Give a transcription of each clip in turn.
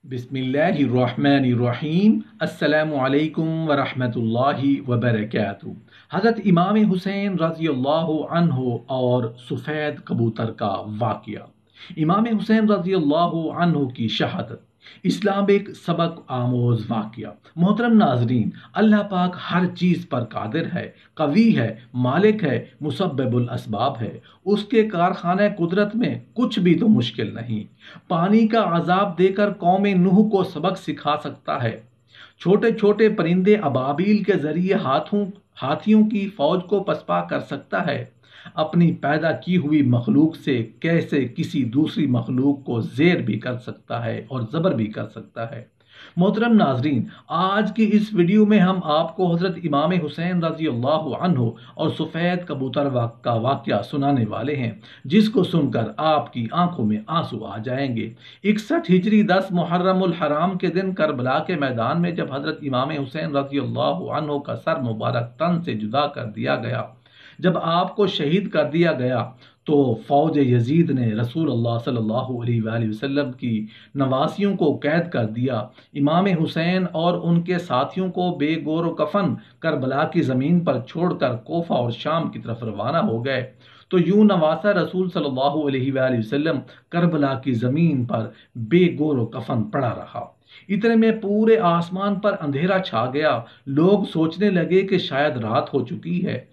بسم اللہ الرحمن الرحیم۔ السلام علیکم ورحمۃ اللہ وبرکاتہ۔ حضرت امام حسین رضی اللہ عنہ اور سفید کبوتر کا واقعہ۔ امام حسین رضی اللہ عنہ کی شہادت اسلام ایک سبق آموز واقعہ۔ محترم ناظرین، اللہ پاک ہر چیز پر قادر ہے، قوی ہے، مالک ہے، مسبب الاسباب ہے۔ اس کے کارخانہ قدرت میں کچھ بھی تو مشکل نہیں۔ پانی کا عذاب دے کر قوم نوح کو سبق سکھا سکتا ہے۔ چھوٹے چھوٹے پرندے ابابیل کے ذریعے ہاتھیوں کی فوج کو پسپا کر سکتا ہے۔ اپنی پیدا کی ہوئی مخلوق سے کیسے کسی دوسری مخلوق کو زیر بھی کر سکتا ہے اور زبر بھی کر سکتا ہے۔ محترم ناظرین، آج کی اس ویڈیو میں ہم آپ کو حضرت امام حسین رضی اللہ عنہ اور سفید کبوتر کا واقعہ سنانے والے ہیں، جس کو سن کر آپ کی آنکھوں میں آنسو آ جائیں گے۔ 61 ہجری 10 محرم الحرام کے دن کربلا کے میدان میں جب حضرت امام حسین رضی اللہ عنہ کا سر مبارک تن سے جدا کر دیا گیا، جب آپ کو شہید کر دیا گیا، تو فوج یزید نے رسول اللہ صلی اللہ علیہ وآلہ وسلم کی نواسیوں کو قید کر دیا۔ امام حسین اور ان کے ساتھیوں کو بے گور و کفن کربلا کی زمین پر چھوڑ کر کوفہ اور شام کی طرف روانہ ہو گئے۔ تو یوں نواسہ رسول صلی اللہ علیہ وآلہ وسلم کربلا کی زمین پر بے گور و کفن پڑا رہا۔ اتنے میں پورے آسمان پر اندھیرا چھا گیا۔ لوگ سوچنے لگے کہ شاید رات ہو چکی ہے۔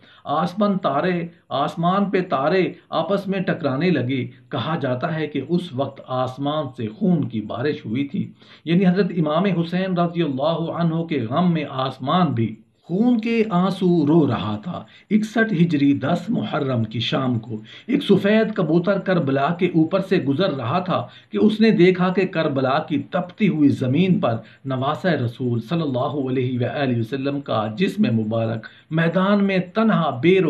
آسمان پہ تارے آپس میں ٹکرانے لگے۔ کہا جاتا ہے کہ اس وقت آسمان سے خون کی بارش ہوئی تھی، یعنی حضرت امام حسین رضی اللہ عنہ کے غم میں آسمان بھی خون کے آنسو رو رہا تھا۔ 61 ہجری 10 محرم کی شام کو ایک سفید کبوتر کربلا کے اوپر سے گزر رہا تھا کہ اس نے دیکھا کہ کربلا کی تپتی ہوئی زمین پر نواسہ رسول صلی اللہ علیہ وآلہ وسلم کا جسم مبارک میدان میں تنہا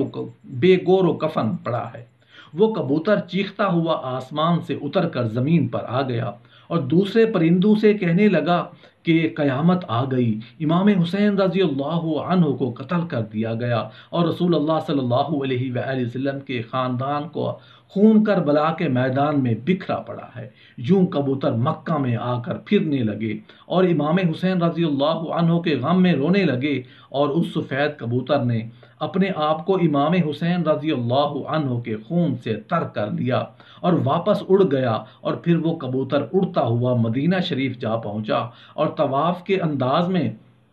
بے گور و کفن پڑا ہے۔ وہ کبوتر چیختا ہوا آسمان سے اتر کر زمین پر آ گیا اور دوسرے پرندوں سے کہنے لگا کہ قیامت آ گئی، امام حسین رضی اللہ عنہ کو قتل کر دیا گیا اور رسول اللہ صلی اللہ علیہ وآلہ وسلم کے خاندان کو خون کربلا کے میدان میں بکھرا پڑا ہے۔ یوں کبوتر مکہ میں آ کر پھرنے لگے اور امام حسین رضی اللہ عنہ کے غم میں رونے لگے، اور اس سفید کبوتر نے اپنے آپ کو امام حسین رضی اللہ عنہ کے خون سے تر کر لیا اور واپس اڑ گیا۔ اور پھر وہ کبوتر اڑتا ہوا مدینہ شریف جا پہنچا اور طواف کے انداز میں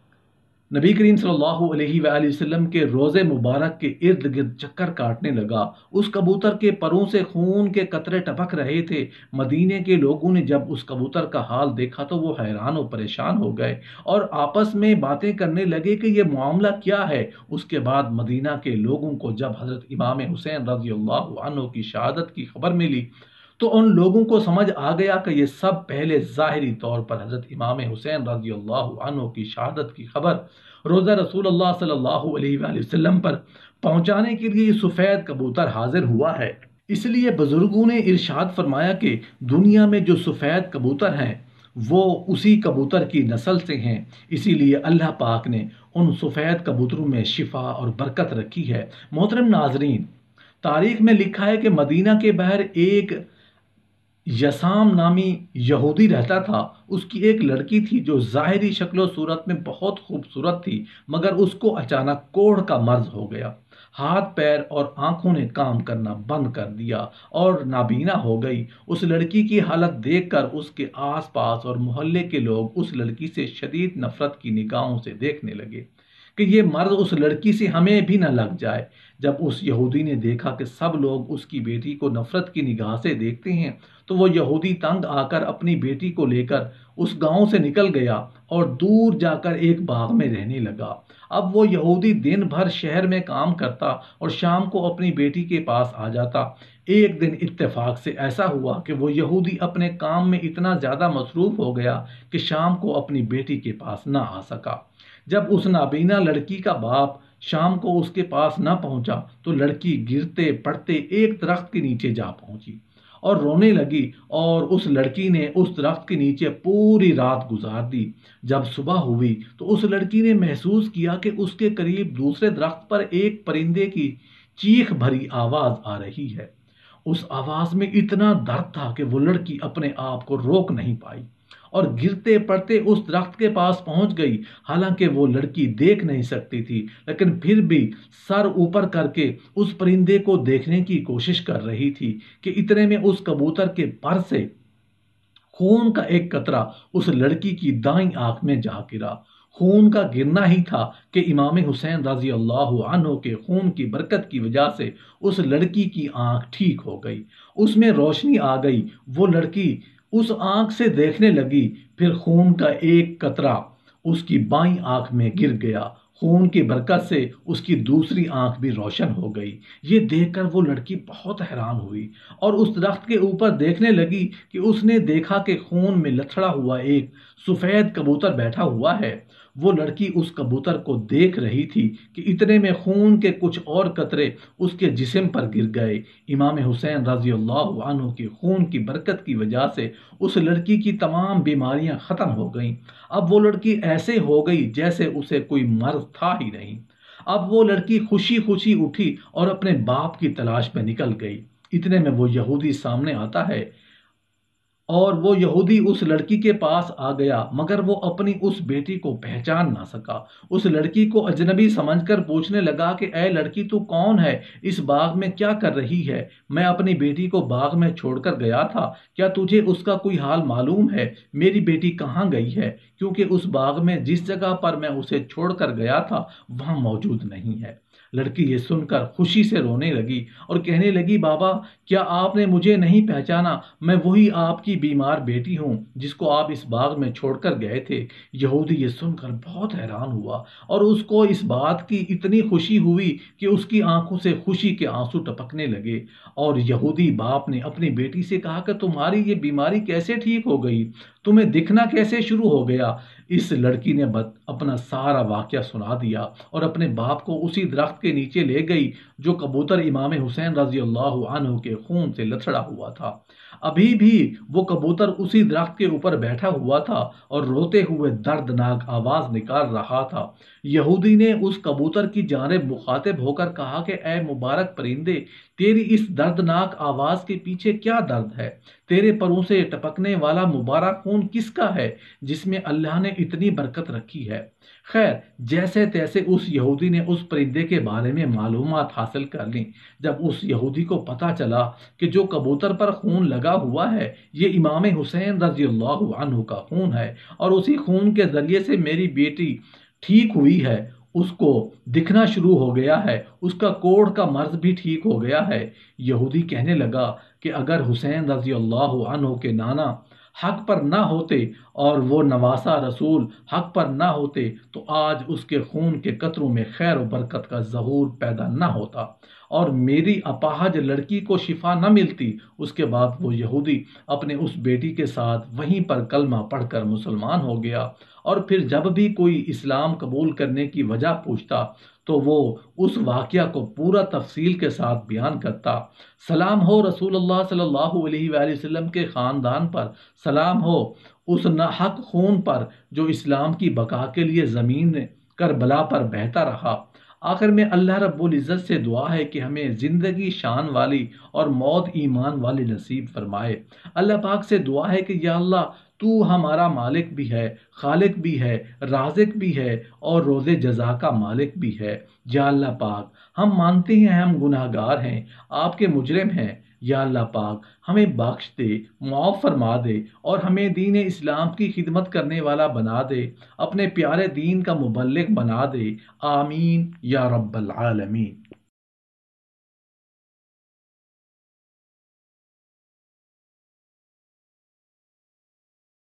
نبی کریم صلی اللہ علیہ وآلہ وسلم کے روضے مبارک کے ارد گرد چکر کاٹنے لگا۔ اس کبوتر کے پروں سے خون کے قطرے ٹپک رہے تھے۔ مدینے کے لوگوں نے جب اس کبوتر کا حال دیکھا تو وہ حیران و پریشان ہو گئے اور آپس میں باتیں کرنے لگے کہ یہ معاملہ کیا ہے۔ اس کے بعد مدینہ کے لوگوں کو جب حضرت امام حسین رضی اللہ عنہ کی شہادت کی خبر ملی تو ان لوگوں کو سمجھ آ گیا کہ یہ سب پہلے ظاہری طور پر حضرت امام حسین رضی اللہ عنہ کی شہادت کی خبر روزہ رسول اللہ صلی اللہ علیہ وآلہ وسلم پر پہنچانے کے لیے سفید کبوتر حاضر ہوا ہے۔ اس لیے بزرگوں نے ارشاد فرمایا کہ دنیا میں جو سفید کبوتر ہیں وہ اسی کبوتر کی نسل سے ہیں، اسی لیے اللہ پاک نے ان سفید کبوتروں میں شفا اور برکت رکھی ہے۔ محترم ناظرین، تاریخ میں لکھا ہے کہ مدینہ کے باہر ایک یسام نامی یہودی رہتا تھا۔ اس کی ایک لڑکی تھی جو ظاہری شکل و صورت میں بہت خوبصورت تھی، مگر اس کو اچانک کوڑھ کا مرض ہو گیا۔ ہاتھ پیر اور آنکھوں نے کام کرنا بند کر دیا اور نابینا ہو گئی۔ اس لڑکی کی حالت دیکھ کر اس کے آس پاس اور محلے کے لوگ اس لڑکی سے شدید نفرت کی نگاہوں سے دیکھنے لگے کہ یہ مرض اس لڑکی سے ہمیں بھی نہ لگ جائے۔ جب اس یہودی نے دیکھا کہ سب لوگ اس کی بیٹی کو نفرت کی نگاہ سے دیکھتے ہیں تو وہ یہودی تنگ آ کر اپنی بیٹی کو لے کر اس گاؤں سے نکل گیا اور دور جا کر ایک باغ میں رہنے لگا۔ اب وہ یہودی دن بھر شہر میں کام کرتا اور شام کو اپنی بیٹی کے پاس آ جاتا۔ ایک دن اتفاق سے ایسا ہوا کہ وہ یہودی اپنے کام میں اتنا زیادہ مصروف ہو گیا کہ شام کو اپنی بیٹی کے پاس نہ آ سکا۔ جب اس نابینا لڑکی کا باپ شام کو اس کے پاس نہ پہنچا تو لڑکی گرتے پڑتے ایک درخت کے نیچے جا پہنچی اور رونے لگی، اور اس لڑکی نے اس درخت کے نیچے پوری رات گزار دی۔ جب صبح ہوئی تو اس لڑکی نے محسوس کیا کہ اس کے قریب دوسرے درخت پر ایک پرندے کی چیخ بھری آواز آ رہی ہے۔ اس آواز میں اتنا درد تھا کہ وہ لڑکی اپنے آپ کو روک نہیں پائی۔ اور گرتے پڑتے اس درخت کے پاس پہنچ گئی۔ حالانکہ وہ لڑکی دیکھ نہیں سکتی تھی، لیکن پھر بھی سر اوپر کر کے اس پرندے کو دیکھنے کی کوشش کر رہی تھی کہ اتنے میں اس کبوتر کے پر سے خون کا ایک قطرہ اس لڑکی کی دائیں آنکھ میں جا گرا۔ خون کا گرنا ہی تھا کہ امام حسین رضی اللہ عنہ کے خون کی برکت کی وجہ سے اس لڑکی کی آنکھ ٹھیک ہو گئی، اس میں روشنی آ گئی۔ وہ لڑکی اس آنکھ سے دیکھنے لگی، پھر خون کا ایک قطرہ اس کی بائیں آنکھ میں گر گیا۔ خون کی برکت سے اس کی دوسری آنکھ بھی روشن ہو گئی۔ یہ دیکھ کر وہ لڑکی بہت حیران ہوئی اور اس درخت کے اوپر دیکھنے لگی کہ اس نے دیکھا کہ خون میں لتھڑا ہوا ایک سفید کبوتر بیٹھا ہوا ہے۔ وہ لڑکی اس کبوتر کو دیکھ رہی تھی کہ اتنے میں خون کے کچھ اور قطرے اس کے جسم پر گر گئے۔ امام حسین رضی اللہ عنہ کی خون کی برکت کی وجہ سے اس لڑکی کی تمام بیماریاں ختم ہو گئیں۔ اب وہ لڑکی ایسے ہو گئی جیسے اسے کوئی مرض تھا ہی نہیں۔ اب وہ لڑکی خوشی خوشی اٹھی اور اپنے باپ کی تلاش میں نکل گئی۔ اتنے میں وہ یہودی سامنے آتا ہے اور وہ یہودی اس لڑکی کے پاس آ گیا، مگر وہ اپنی اس بیٹی کو پہچان نہ سکا۔ اس لڑکی کو اجنبی سمجھ کر پوچھنے لگا کہ اے لڑکی، تو کون ہے؟ اس باغ میں کیا کر رہی ہے؟ میں اپنی بیٹی کو باغ میں چھوڑ کر گیا تھا، کیا تجھے اس کا کوئی حال معلوم ہے؟ میری بیٹی کہاں گئی ہے؟ کیونکہ اس باغ میں جس جگہ پر میں اسے چھوڑ کر گیا تھا وہاں موجود نہیں ہے۔ لڑکی یہ سن کر خوشی سے رونے لگی اور کہنے لگی، بابا، کیا آپ نے مجھے نہیں پہچانا؟ میں وہی آپ کی بیمار بیٹی ہوں جس کو آپ اس باغ میں چھوڑ کر گئے تھے۔ یہودی یہ سن کر بہت حیران ہوا اور اس کو اس بات کی اتنی خوشی ہوئی کہ اس کی آنکھوں سے خوشی کے آنسو ٹپکنے لگے۔ اور یہودی باپ نے اپنی بیٹی سے کہا کہ تمہاری یہ بیماری کیسے ٹھیک ہو گئی؟ تمہیں دکھنا کیسے شروع ہو گیا؟ اس لڑکی نے اپنا سارا واقعہ سنا دیا اور اپنے باپ کو اسی درخت کے نیچے لے گئی جو کبوتر امام حسین رضی اللہ عنہ کے خون سے لتھڑا ہوا تھا۔ ابھی بھی وہ کبوتر اسی درخت کے اوپر بیٹھا ہوا تھا اور روتے ہوئے دردناک آواز نکال رہا تھا۔ یہودی نے اس کبوتر کی جانب مخاطب ہو کر کہا کہ اے مبارک پرندے، تیری اس دردناک آواز کے پیچھے کیا درد ہے؟ تیرے پروں سے ٹپکنے والا مبارک خون کس کا ہے جس میں اللہ نے اتنی برکت رکھی ہے؟ خیر، جیسے تیسے اس یہودی نے اس پرندے کے بارے میں معلومات حاصل کر لیں۔ جب اس یہودی کو پتا چلا کہ جو کبوتر پر خون لگا ہوا ہے یہ امام حسین رضی اللہ عنہ کا خون ہے اور اسی خون کے ذریعے سے میری بیٹی ٹھیک ہوئی ہے، اس کو دکھنا شروع ہو گیا ہے، اس کا کوڑ کا مرض بھی ٹھیک ہو گیا ہے۔ یہودی کہنے لگا کہ اگر حسین رضی اللہ عنہ کے نانا حق پر نہ ہوتے اور وہ نواسہ رسول حق پر نہ ہوتے تو آج اس کے خون کے قطروں میں خیر و برکت کا ظہور پیدا نہ ہوتا اور میری اپاہج لڑکی کو شفا نہ ملتی۔ اس کے بعد وہ یہودی اپنے اس بیٹی کے ساتھ وہیں پر کلمہ پڑھ کر مسلمان ہو گیا، اور پھر جب بھی کوئی اسلام قبول کرنے کی وجہ پوچھتا تو وہ اس واقعہ کو پورا تفصیل کے ساتھ بیان کرتا۔ سلام ہو رسول اللہ صلی اللہ علیہ وآلہ وسلم کے خاندان پر، سلام ہو اس ناحق خون پر جو اسلام کی بقا کے لیے زمین کربلا پر بہتا رہا۔ آخر میں اللہ رب العزت سے دعا ہے کہ ہمیں زندگی شان والی اور موت ایمان والی نصیب فرمائے۔ اللہ پاک سے دعا ہے کہ یا اللہ، تو ہمارا مالک بھی ہے، خالق بھی ہے، رازق بھی ہے اور روز جزا کا مالک بھی ہے۔ یا اللہ پاک، ہم مانتے ہیں ہم گناہ گار ہیں، آپ کے مجرم ہیں۔ یا اللہ پاک، ہمیں بخش دے، معاف فرما دے اور ہمیں دین اسلام کی خدمت کرنے والا بنا دے، اپنے پیارے دین کا مبلغ بنا دے۔ آمین یا رب العالمین۔